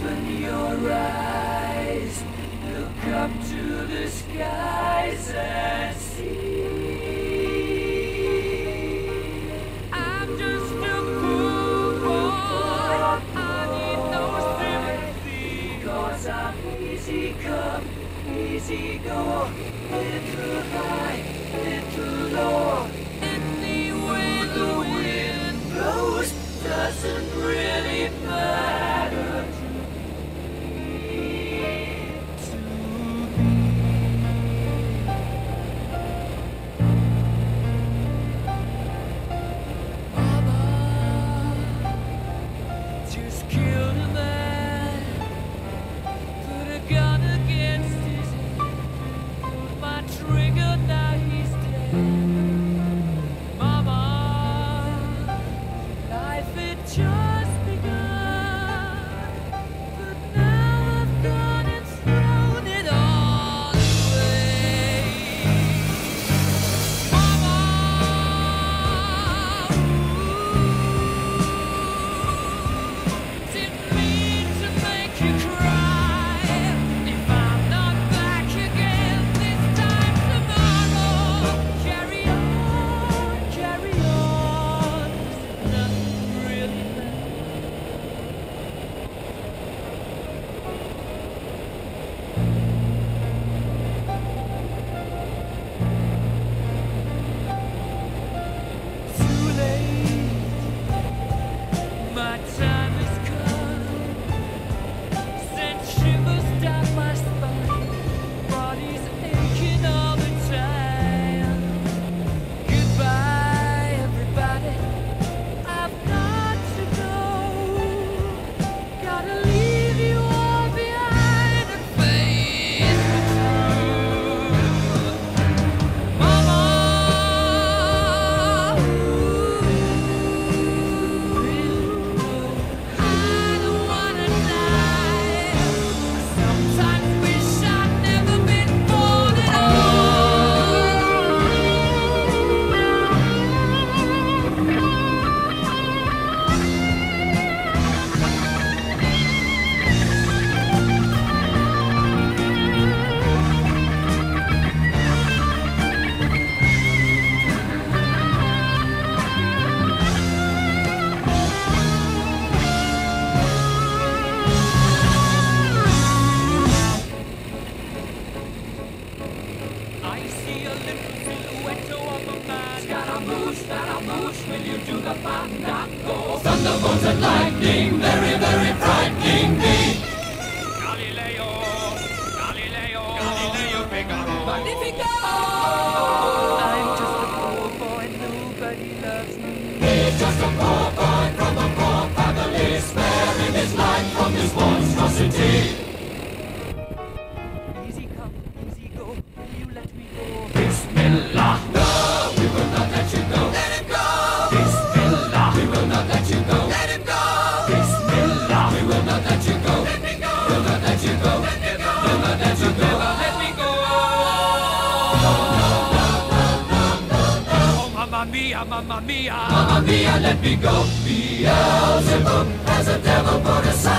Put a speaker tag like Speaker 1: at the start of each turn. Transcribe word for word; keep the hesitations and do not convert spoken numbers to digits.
Speaker 1: Open your eyes, look up to the skies and see. I'm just a poor boy, I need no sympathy, 'cause I'm easy come, easy go, little high, little low. Any way the wind blows doesn't really matter to me, to me. Mama just killed a man, put a gun against his head, pulled my trigger, now he's dead. Mama, life had just begun, but now I've gone and thrown it all away. Mama, didn't mean to make you cry. If I'm not back again this time tomorrow, carry on, carry on. Nothing really matters. Too late, my time has come. Sent shivers down my spine, body's aching all the time. Goodbye, everybody, I've got to go. Gotta leave you all behind and face the truth. Mama, I don't wanna die. I sometimes wish I'd never been born at all. I see a little silhouette of a man. Scaramouche, Scaramouche, will you do the fandango? Thunderbolts and lightning, very, very frightening me. Galileo, Galileo, Galileo Figaro. Magnifico! I'm just a poor boy, nobody loves me. He's just a poor boy from a poor family, sparing his life from this monstrosity. Easy come, easy go, will you let me go? Bismillah, no, we will not let you go. Let him go! Bismillah, we will not let you go. Let him go! Bismillah, we will not let you go. Let me go! We'll not let you go. Let me go! We'll not let you go. Never let me go! No, no, no, no, no, no, no. Oh, mamma mia, mamma mia. Mamma mia, let me go. Beelzebub has a devil put aside.